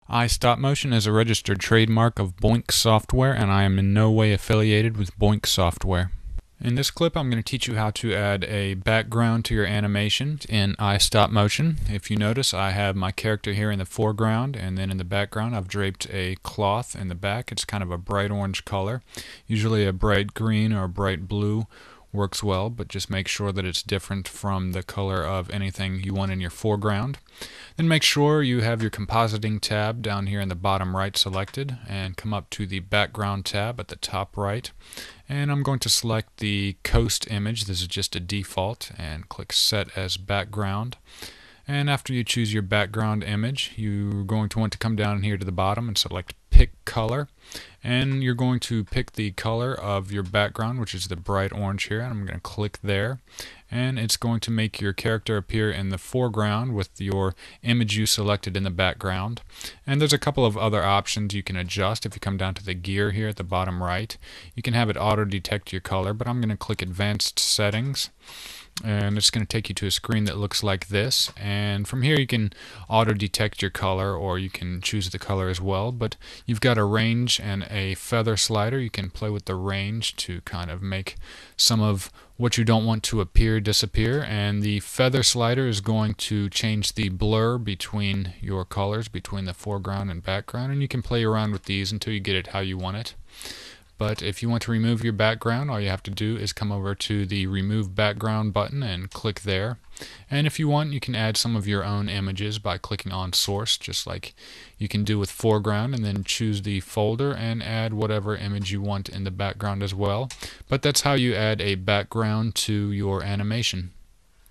iStopMotion is a registered trademark of Boink software, and I am in no way affiliated with Boink software. In this clip, I'm going to teach you how to add a background to your animation in iStopMotion. If you notice, I have my character here in the foreground, and then in the background I've draped a cloth in the back. It's kind of a bright orange color. Usually a bright green or a bright blue works well, but just make sure that it's different from the color of anything you want in your foreground. Then make sure you have your compositing tab down here in the bottom right selected, and come up to the background tab at the top right, and I'm going to select the coast image. This is just a default, and click set as background. And after you choose your background image, you're going to want to come down here to the bottom and select pick color, and you're going to pick the color of your background, which is the bright orange here, and I'm going to click there, and it's going to make your character appear in the foreground with your image you selected in the background. And there's a couple of other options you can adjust. If you come down to the gear here at the bottom right, you can have it auto detect your color, but I'm going to click advanced settings, and it's going to take you to a screen that looks like this, and from here you can auto detect your color, or you can choose the color as well. But you've got a range and a feather slider. You can play with the range to kind of make some of what you don't want to appear disappear, and the feather slider is going to change the blur between your colors, between the foreground and background, and you can play around with these until you get it how you want it. But if you want to remove your background, all you have to do is come over to the Remove Background button and click there. And if you want, you can add some of your own images by clicking on Source, just like you can do with foreground, and then choose the folder and add whatever image you want in the background as well. But that's how you add a background to your animation.